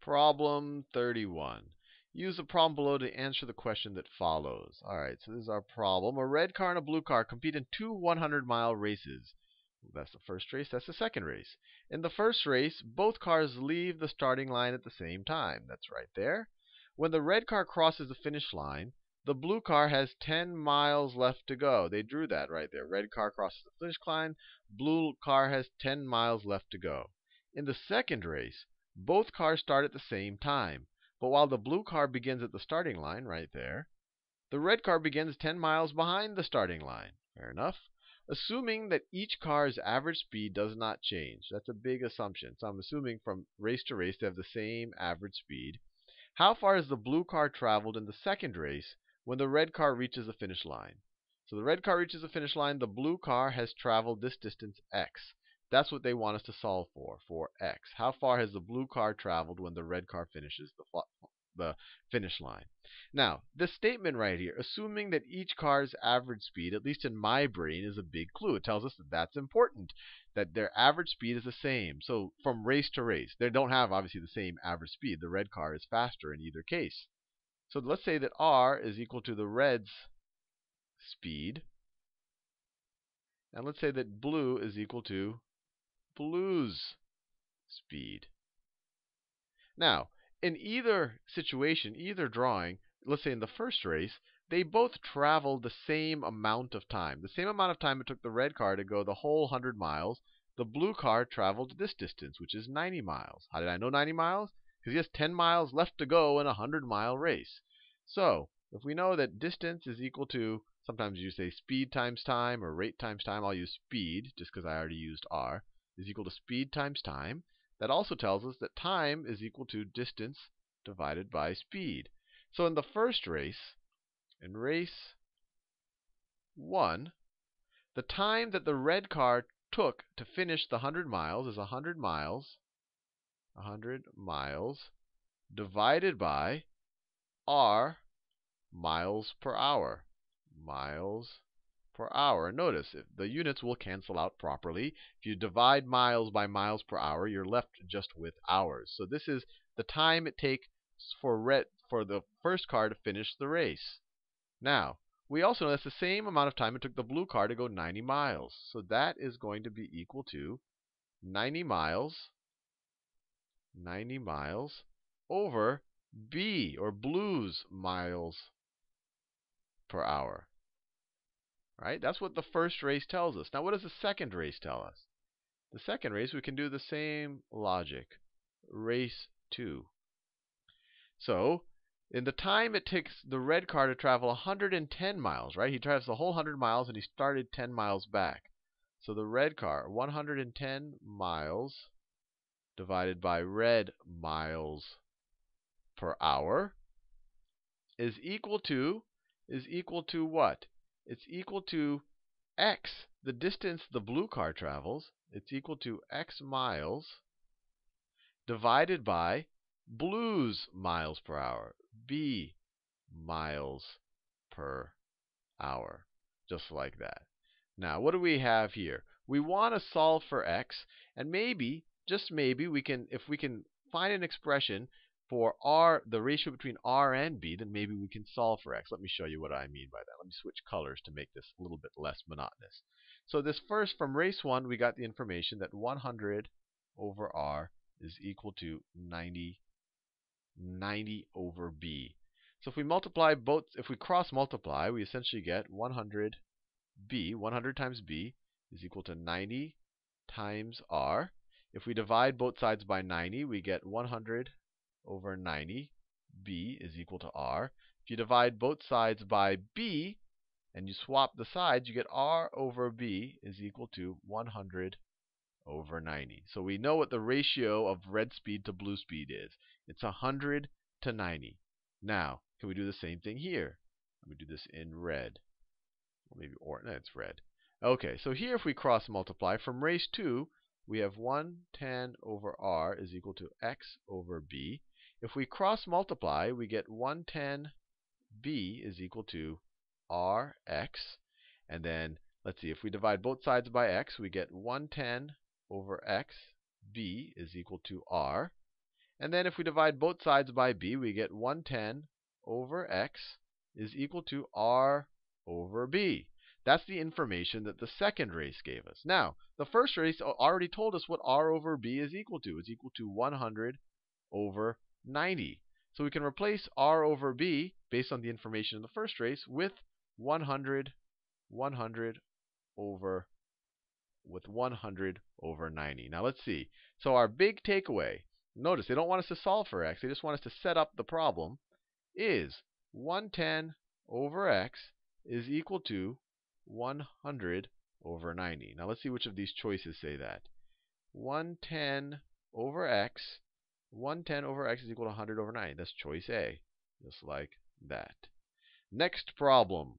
Problem 31. Use the problem below to answer the question that follows. All right, so this is our problem. A red car and a blue car compete in two 100-mile races. That's the first race. That's the second race. In the first race, both cars leave the starting line at the same time. That's right there. When the red car crosses the finish line, the blue car has 10 miles left to go. They drew that right there. Red car crosses the finish line. Blue car has 10 miles left to go. In the second race, both cars start at the same time. But while the blue car begins at the starting line right there, the red car begins 10 miles behind the starting line. Fair enough. Assuming that each car's average speed does not change. That's a big assumption. So I'm assuming from race to race they have the same average speed. How far has the blue car traveled in the second race when the red car reaches the finish line? So the red car reaches the finish line. The blue car has traveled this distance x. That's what they want us to solve for x. How far has the blue car traveled when the red car finishes the finish line? Now, this statement right here, assuming that each car's average speed, at least in my brain, is a big clue. It tells us that that's important, that their average speed is the same. So from race to race, they don't have, obviously, the same average speed. The red car is faster in either case. So let's say that r is equal to the red's speed. And let's say that blue is equal to blue's speed. Now, in either situation, either drawing, let's say in the first race, they both traveled the same amount of time. The same amount of time it took the red car to go the whole 100 miles, the blue car traveled this distance, which is 90 miles. How did I know 90 miles? Because he has 10 miles left to go in a 100-mile race. So, if we know that distance is equal to, sometimes you say speed times time or rate times time. I'll use speed just because I already used r, is equal to speed times time. That also tells us that time is equal to distance divided by speed. So in the first race, in race 1, the time that the red car took to finish the 100 miles is 100 miles divided by r miles per hour. Miles per hour. Notice the units will cancel out properly. If you divide miles by miles per hour, you're left just with hours. So this is the time it takes for the first car to finish the race. Now, we also know that's the same amount of time it took the blue car to go 90 miles. So that is going to be equal to 90 miles over B, or blue's miles per hour. Right? That's what the first race tells us. Now, what does the second race tell us? The second race, we can do the same logic. Race 2. So, in the time it takes the red car to travel 110 miles, right? He travels the whole 100 miles and he started 10 miles back. So the red car, 110 miles divided by red miles per hour is equal to what? It's equal to x, the distance the blue car travels. It's equal to x miles divided by blue's miles per hour, B miles per hour, just like that. Now, what do we have here? We want to solve for x, and maybe, just maybe, if we can find an expression for r, the ratio between r and b, then maybe we can solve for x. Let me show you what I mean by that. Let me switch colors to make this a little bit less monotonous. So this first, from race 1, we got the information that 100 over r is equal to 90 over b. So if we multiply both, if we cross multiply, we essentially get 100 times b is equal to 90 times r. If we divide both sides by 90, we get 100 over 90. B is equal to r. If you divide both sides by b and you swap the sides, you get r over b is equal to 100 over 90. So we know what the ratio of red speed to blue speed is. It's 100 to 90. Now, can we do the same thing here? Let me do this in red. Or maybe no, it's red. Okay, so here if we cross multiply, from race 2, we have 110 over r is equal to x over b. If we cross multiply, we get 110b is equal to rx. And then, let's see, if we divide both sides by x, we get 110 over x, b is equal to r. And then if we divide both sides by b, we get 110 over x is equal to r over b. That's the information that the second race gave us. Now, the first race already told us what r over b is equal to. It's equal to 100 over 90. So we can replace r over b, based on the information in the first race, with 100 over 90. Now let's see. So our big takeaway, notice they don't want us to solve for x, they just want us to set up the problem, is 110 over x is equal to 100 over 90. Now let's see which of these choices say that. 110 over x, 110 over x is equal to 100 over 90. That's choice A, just like that. Next problem.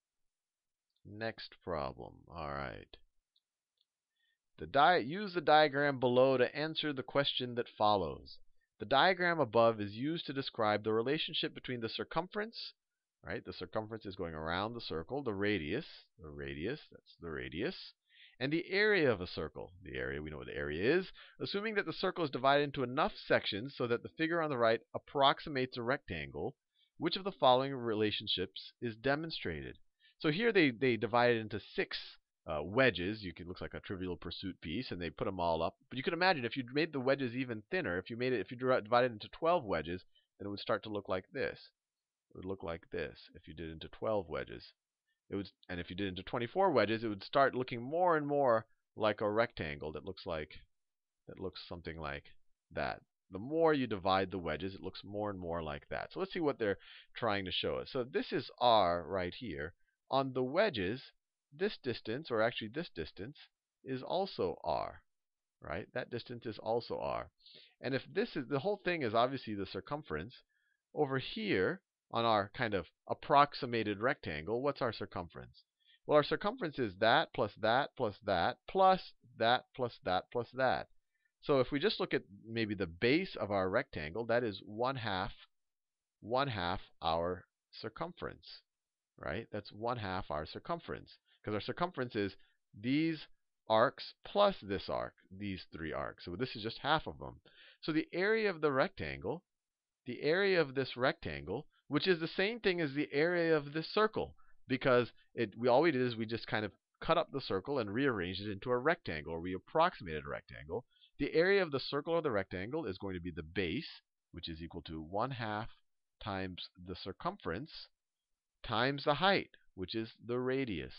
All right. Use the diagram below to answer the question that follows. The diagram above is used to describe the relationship between the circumference, right? The circumference is going around the circle, the radius, that's the radius, and the area of a circle. The area, we know what the area is, assuming that the circle is divided into enough sections so that the figure on the right approximates a rectangle. Which of the following relationships is demonstrated? So here they divide it into 6 wedges. Looks like a Trivial Pursuit piece, and they put them all up. But you can imagine if you made the wedges even thinner, if you divided it into 12 wedges, then it would start to look like this. It would look like this if you did it into 12 wedges. And if you did it into 24 wedges, it would start looking more and more like a rectangle that looks something like that. The more you divide the wedges, it looks more and more like that. So let's see what they're trying to show us. So this is r right here. On the wedges, this distance, or actually this distance, is also r, right? That distance is also r. And if this is, the whole thing is obviously the circumference, over here on our kind of approximated rectangle, what's our circumference? Well, our circumference is that plus that plus that plus that plus that plus that. So if we just look at maybe the base of our rectangle, that is one half our circumference, right? That's 1/2 our circumference, because our circumference is these arcs plus this arc, these 3 arcs. So this is just half of them. So the area of the rectangle, the area of this rectangle, which is the same thing as the area of this circle, because all we did is we just kind of cut up the circle and rearranged it into a rectangle, or we approximated a rectangle. The area of the circle or the rectangle is going to be the base, which is equal to 1/2 times the circumference times the height, which is the radius.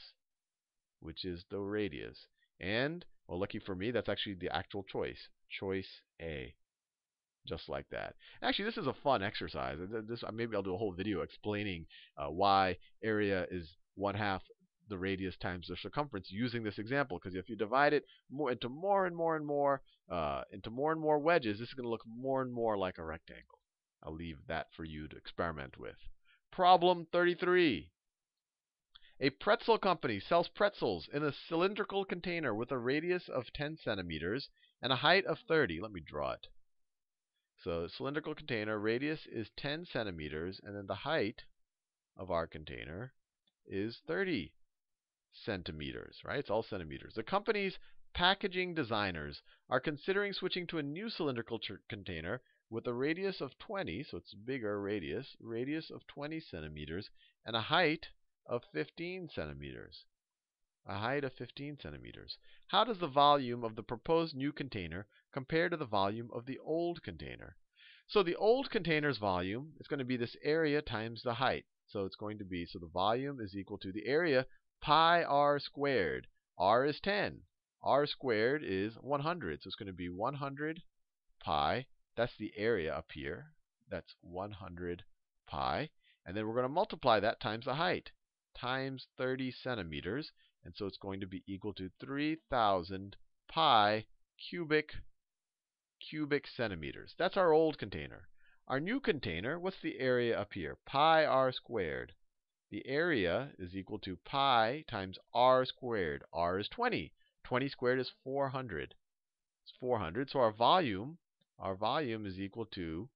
And, well, lucky for me, that's actually the actual choice. Choice A. Just like that. Actually, this is a fun exercise. Maybe I'll do a whole video explaining why area is 1/2 the radius times the circumference using this example. Because if you divide it into more and more wedges, this is going to look more and more like a rectangle. I'll leave that for you to experiment with. Problem 33. A pretzel company sells pretzels in a cylindrical container with a radius of 10 centimeters and a height of 30. Let me draw it. So cylindrical container, radius is 10 centimeters, and then the height of our container is 30 centimeters, right? It's all centimeters. The company's packaging designers are considering switching to a new cylindrical container with a radius of 20, so it's bigger radius of 20 centimeters, and a height of 15 centimeters. How does the volume of the proposed new container compare to the volume of the old container? So the old container's volume is going to be this area times the height. So it's going to be, so the volume is equal to the area pi r squared. R is 10. R squared is 100. So it's going to be 100 pi. That's the area up here. That's 100 pi. And then we're going to multiply that times the height, times 30 centimeters. And so it's going to be equal to 3,000 pi cubic centimeters. That's our old container. Our new container, what's the area up here? Pi r squared. The area is equal to pi times r squared. R is 20. 20 squared is 400. It's 400. So our volume is equal to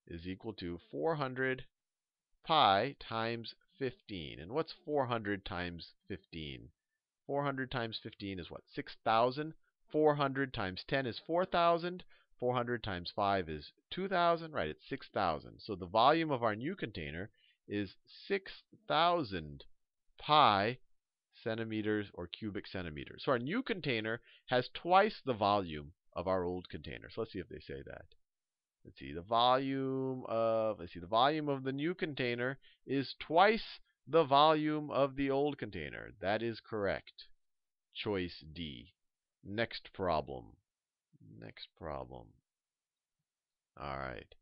400 pi times 15. And what's 400 times 15? 400 times 15 is what? 6,000. 400 times 10 is 4,000. 400 times 5 is 2,000. Right, it's 6,000. So the volume of our new container is 6,000 pi centimeters or cubic centimeters. So our new container has twice the volume of our old container. So let's see if they say that. Let's see, the volume of the new container is twice the volume of the old container. That is correct. Choice D. Next problem. Next problem. All right.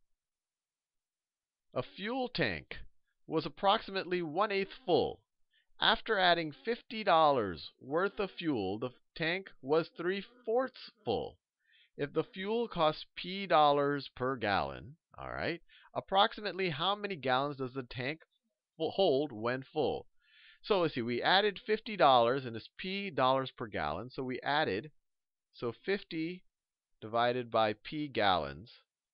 A fuel tank was approximately 1/8 full. After adding $50 worth of fuel, the tank was 3/4 full. If the fuel costs P dollars per gallon, all right, approximately how many gallons does the tank hold when full? So let's see, we added $50 and it's P dollars per gallon. So we added, so 50 divided by P gallons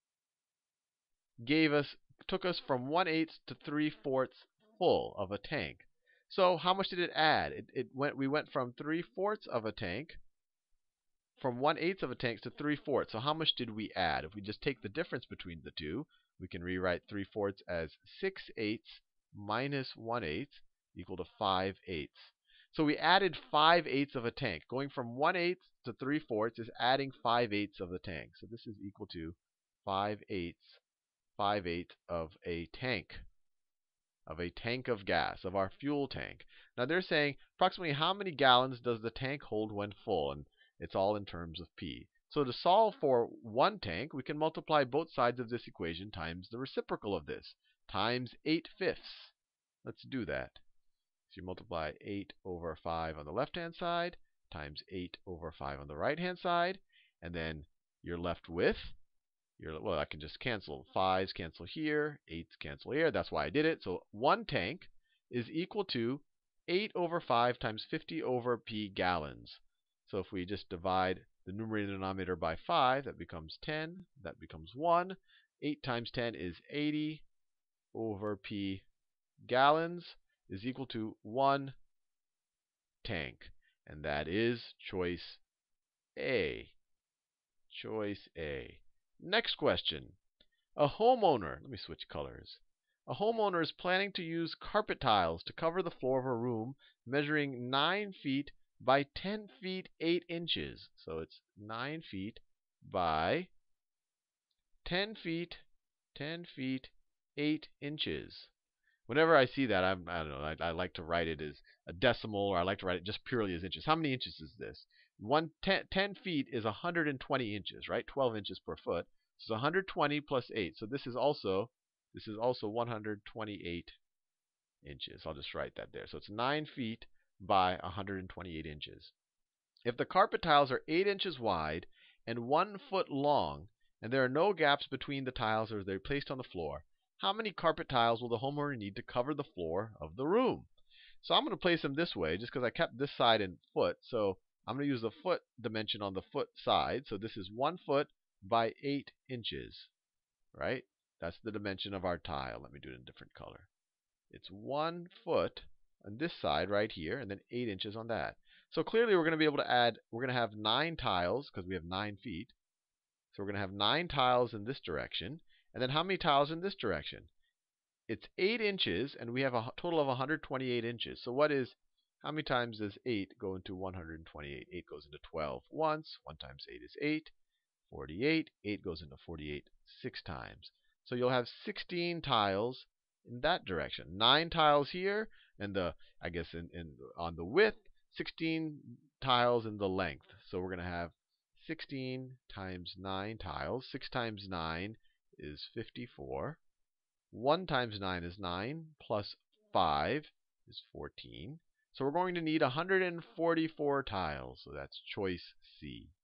took us from 1/8 to 3/4 full of a tank. So how much did it add? We went from 3/4 of a tank, from 1/8 of a tank to 3/4. So how much did we add? If we just take the difference between the two, we can rewrite 3/4 as 6/8 minus 1/8 equal to 5/8. So we added 5/8 of a tank. Going from 1/8 to 3/4 is adding 5/8 of the tank. So this is equal to 5/8 of a tank. Of a tank of gas, of our fuel tank. Now they're saying approximately how many gallons does the tank hold when full? And it's all in terms of P. So to solve for one tank, we can multiply both sides of this equation times the reciprocal of this, times 8/5. Let's do that. So you multiply 8 over 5 on the left-hand side times 8 over 5 on the right-hand side. And then you're left with, well, I can just cancel. 5's cancel here, 8's cancel here. That's why I did it. So one tank is equal to 8 over 5 times 50 over P gallons. So if we just divide the numerator and denominator by 5, that becomes 10. That becomes 1. 8 times 10 is 80 over P gallons is equal to 1 tank. And that is choice A. Choice A. Next question. A homeowner, let me switch colors. A homeowner is planning to use carpet tiles to cover the floor of a room measuring 9 feet by 10 feet 8 inches. So it's 9 feet by 10 feet 8 inches. Whenever I see that, I don't know, I like to write it as a decimal, or I like to write it just purely as inches. How many inches is this? 10 feet is 120 inches, right? 12 inches per foot. So it's 120 plus 8. So this is also 128 inches. I'll just write that there. So it's 9 feet by 128 inches. If the carpet tiles are 8 inches wide and 1 foot long, and there are no gaps between the tiles as they're placed on the floor, how many carpet tiles will the homeowner need to cover the floor of the room? So I'm going to place them this way just because I kept this side in foot. So I'm going to use the foot dimension on the foot side. So this is 1 foot by 8 inches, right? That's the dimension of our tile. Let me do it in a different color. It's 1 foot on this side right here, and then 8 inches on that. So clearly we're going to be able to add, we're going to have 9 tiles because we have 9 feet. So we're going to have 9 tiles in this direction. And then how many tiles in this direction? It's 8 inches, and we have a total of 128 inches. So how many times does 8 go into 128? 8 goes into 12 once. 1 times 8 is 8. 48. 8 goes into 48 6 times. So you'll have 16 tiles in that direction. 9 tiles here, and on the width, 16 tiles in the length. So we're going to have 16 times 9 tiles. 6 times 9 is 54. 1 times 9 is 9, plus 5 is 14. So we're going to need 144 tiles. So that's choice C.